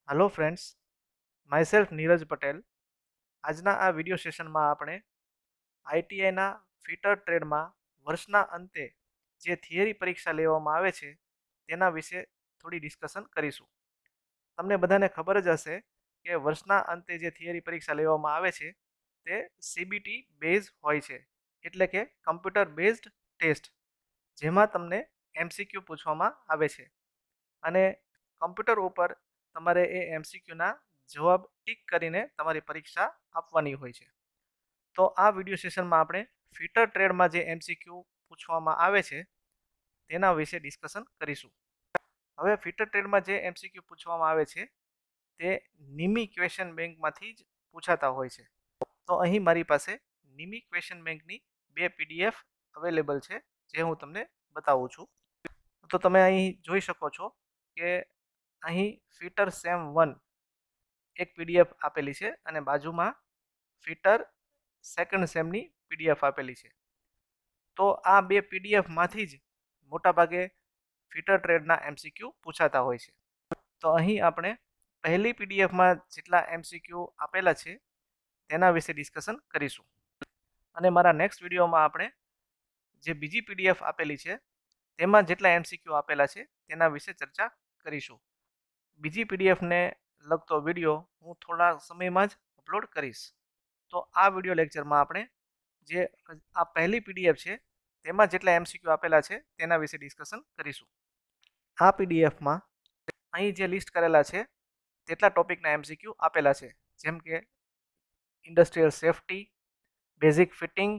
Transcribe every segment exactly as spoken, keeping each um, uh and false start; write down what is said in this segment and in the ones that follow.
Hello friends, myself Neeraj Patel. આજના આ video સેશનમાં આપણે આઈટીઆઈ ના ફિટર ટ્રેડમાં વર્ષના અંતે જે થિયરી પરીક્ષા લેવામાં આવે છે તેના વિશે થોડી ડિસ્કશન કરીશું। તમને બધાને ખબર જ હશે કે વર્ષના અંતે જે થિયરી પરીક્ષા લેવામાં આવે છે તે સીબીટી બેઝ હોય છે, એટલે કે કમ્પ્યુટર બેઝડ ટેસ્ટ, જેમાં તમને એમસીક્યુ પૂછવામાં આવે છે અને કમ્પ્યુટર ઉપર તમારે એ એમસીક્યુના જવાબ ટીક કરીને તમારી પરીક્ષા આપવાની હોય છે। તો આ વિડિયો સેશનમાં આપણે ફિટર ટ્રેડમાં જે એમસીક્યુ પૂછવામાં આવે છે તેના વિશે ડિસ્કશન કરીશું। હવે ફિટર ટ્રેડમાં જે એમસીક્યુ પૂછવામાં આવે છે તે નિમી ક્વેશ્ચન બેંકમાંથી જ પૂછાતા હોય છે। તો અહીં મારી પાસે નિમી ક્વેશ્ચન બેંકની બે પીડીએફ અવેલેબલ છે, જે હું તમને બતાવું છું। તો તમે અહીં જોઈ શકો છો કે અહીં ફિટર સેમ વન એક પીડીએફ આપેલી છે અને બાજુમાં ફિટર સેકન્ડ સેમની પીડીએફ આપેલી છે। તો આ બે પીડીએફમાંથી જ મોટાભાગે ફિટર ટ્રેડના એમસીક્યુ પૂછાતા હોય છે। તો અહીં આપણે પહેલી પીડીએફમાં જેટલા એમસીક્યુ આપેલા છે તેના વિશે ડિસ્કશન કરીશું અને મારા નેક્સ્ટ વિડીયોમાં આપણે જે બીજી પીડીએફ આપેલી છે તેમાં જેટલા એમસીક્યુ આપેલા છે તેના વિશે ચર્ચા કરીશું। બીજી પીડીએફને લગતો વિડીયો હું થોડા સમયમાં જ અપલોડ કરીશ। તો આ વિડીયો લેક્ચરમાં આપણે જે આ પહેલી પીડીએફ છે તેમાં જેટલા એમસીક્યુ આપેલા છે તેના વિશે ડિસ્કશન કરીશું। આ પીડીએફમાં અહીં જે લિસ્ટ કરેલા છે તેટલા ટોપિકના એમસીક્યુ આપેલા છે, જેમ કે industrial safety, basic fitting,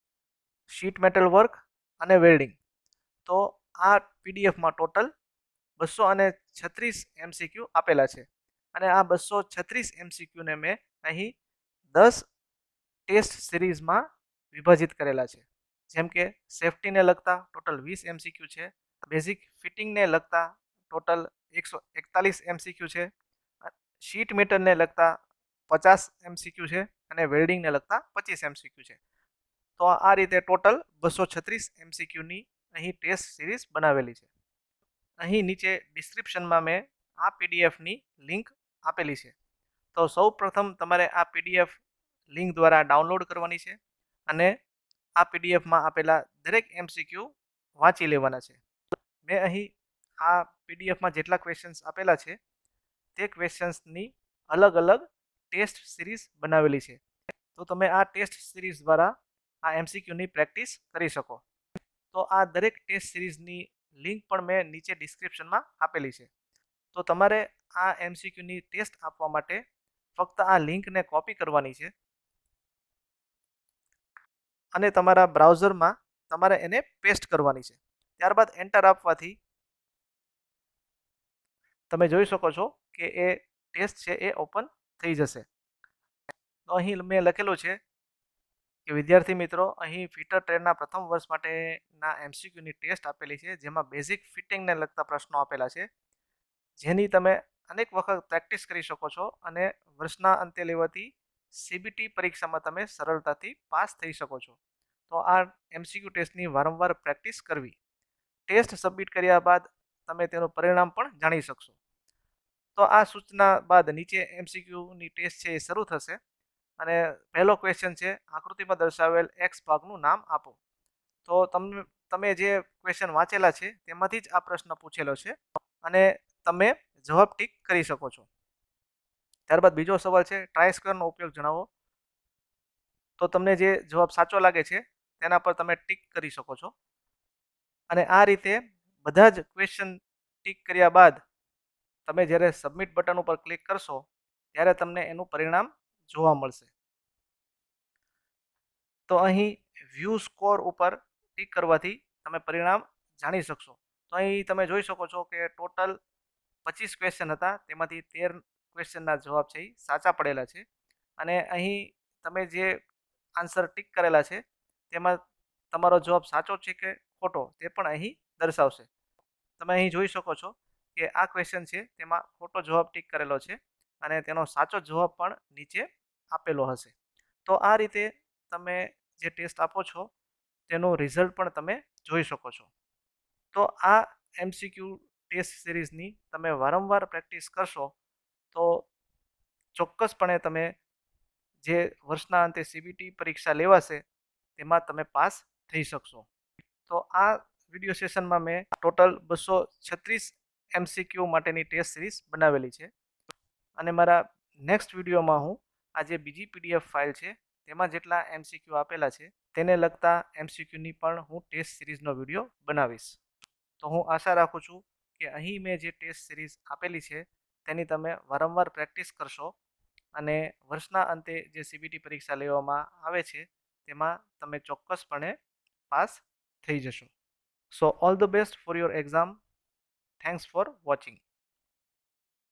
sheet metal work અને વેલ્ડિંગ। તો આ પીડીએફમાં ટોટલ બસો અને છત્રીસ એમસીક્યુ આપેલા છે અને આ બસો છત્રીસ એમસીક્યુને મેં અહીં દસ ટેસ્ટ સિરીઝમાં વિભાજિત કરેલા છે, જેમ કે સેફટીને લગતા ટોટલ વીસ એમસીક્યુ છે, બેઝિક ફિટિંગને લગતા ટોટલ એકસો એકતાલીસ એમસીક્યુ છે, શીટ મેટલને લગતા પચાસ એમસીક્યુ છે અને વેલ્ડિંગને લગતા પચીસ એમસીક્યુ છે। તો આ રીતે ટોટલ બસો છત્રીસ એમસીક્યુની અહીં ટેસ્ટ સિરીઝ બનાવેલી છે। અહીં નીચે ડિસ્ક્રિપ્શનમાં મેં આ પીડીએફની લિંક આપેલી છે। તો સૌ પ્રથમ તમારે આ પીડીએફ લિંક દ્વારા ડાઉનલોડ કરવાની છે અને આ પીડીએફમાં આપેલા દરેક એમસીક્યુ વાંચી લેવાના છે। મેં અહીં આ પીડીએફમાં જેટલા ક્વેશ્ચન્સ આપેલા છે તે ક્વેશ્ચન્સની અલગ અલગ ટેસ્ટ સિરીઝ બનાવેલી છે। તો તમે આ ટેસ્ટ સિરીઝ દ્વારા આ એમસીક્યુની પ્રેક્ટિસ કરી શકો। તો આ દરેક ટેસ્ટ સિરીઝની લિંક પણ મેં નીચે ડિસ્ક્રિપ્શનમાં આપેલી છે। તો તમારે આ એમસીક્યુની ટેસ્ટ આપવા માટે ફક્ત આ લિંકને કોપી કરવાની છે અને તમારા બ્રાઉઝરમાં તમારે એને પેસ્ટ કરવાની છે। ત્યારબાદ એન્ટર આપવાથી તમે જોઈ શકો છો કે એ ટેસ્ટ છે એ ઓપન થઈ જશે। તો અહીં મેં લખેલું છે કે વિદ્યાર્થી મિત્રો, અહીં ફિટર ટ્રેડના પ્રથમ વર્ષ માટેના એમસીક્યુની ટેસ્ટ આપેલી છે, જેમાં બેઝિક ફિટિંગને લગતા પ્રશ્નો આપેલા છે, જેની તમે અનેક વખત પ્રેક્ટિસ કરી શકો છો અને વર્ષના અંતે લેવાતી સીબીટી પરીક્ષામાં તમે સરળતાથી પાસ થઈ શકો છો। તો આ એમસીક્યુ ટેસ્ટની વારંવાર પ્રેક્ટિસ કરવી। ટેસ્ટ સબમિટ કર્યા બાદ તમે તેનું પરિણામ પણ જાણી શકશો। તો આ સૂચના બાદ નીચે એમસીક્યુની ટેસ્ટ છે એ શરૂ થશે અને પહેલો ક્વેશ્ચન છે, આકૃતિમાં દર્શાવેલ એક્સ ભાગનું નામ આપો। તો તમે તમે જે ક્વેશ્ચન વાંચેલા છે તેમાંથી જ આ પ્રશ્ન પૂછેલો છે અને તમે જવાબ ટીક કરી શકો છો। ત્યારબાદ બીજો સવાલ છે, ટ્રાય સ્ક્વેરનો ઉપયોગ જણાવો। તો તમને જે જવાબ સાચો લાગે છે તેના પર તમે ટીક કરી શકો છો અને આ રીતે બધા જ ક્વેશ્ચન ટીક કર્યા બાદ તમે જ્યારે સબમિટ બટન ઉપર ક્લિક કરશો ત્યારે તમને એનું પરિણામ જોવા મળશે। તો અહીં વ્યૂ સ્કોર ઉપર ટીક કરવાથી તમે પરિણામ જાણી શકશો। તો અહીં તમે જોઈ શકો છો કે ટોટલ પચીસ ક્વેશ્ચન હતા, તેમાંથી તેર ક્વેશ્ચનના જવાબ છે એ સાચા પડેલા છે અને અહીં તમે જે આન્સર ટીક કરેલા છે તેમાં તમારો જવાબ સાચો છે કે ખોટો તે પણ અહીં દર્શાવશે। તમે અહીં જોઈ શકો છો કે આ ક્વેશ્ચન છે તેમાં ખોટો જવાબ ટીક કરેલો છે અને તેનો સાચો જવાબ પણ નીચે આપેલો હશે। તો આ રીતે તમે જે ટેસ્ટ આપો છો તેનું રિઝલ્ટ પણ તમે જોઈ શકો છો। તો આ એમસીક્યુ ટેસ્ટ સિરીઝની તમે વારંવાર પ્રેક્ટિસ કરશો તો ચોક્કસપણે તમે જે વર્ષના અંતે સીબીટી પરીક્ષા લેવાશે તેમાં તમે પાસ થઈ શકશો. તો આ વિડીયો સેશનમાં મેં ટોટલ બસો છત્રીસ એમસીક્યુ માટેની ટેસ્ટ સિરીઝ બનાવેલી છે અને મારા નેક્સ્ટ વિડીયોમાં હું આ જે બીજી પીડીએફ ફાઇલ છે તેમાં જેટલા એમસીક્યુ આપેલા છે તેને લગતા એમસીક્યુની પણ હું ટેસ્ટ સિરીઝનો વિડીયો બનાવીશ. તો હું આશા રાખું છું કે અહીં મેં જે ટેસ્ટ સિરીઝ આપેલી છે તેની તમે વારંવાર પ્રેક્ટિસ કરશો અને વર્ષના અંતે જે સીબીટી પરીક્ષા લેવામાં આવે છે તેમાં તમે ચોક્કસપણે પાસ થઈ જશો. So all the best for your exam. Thanks for watching.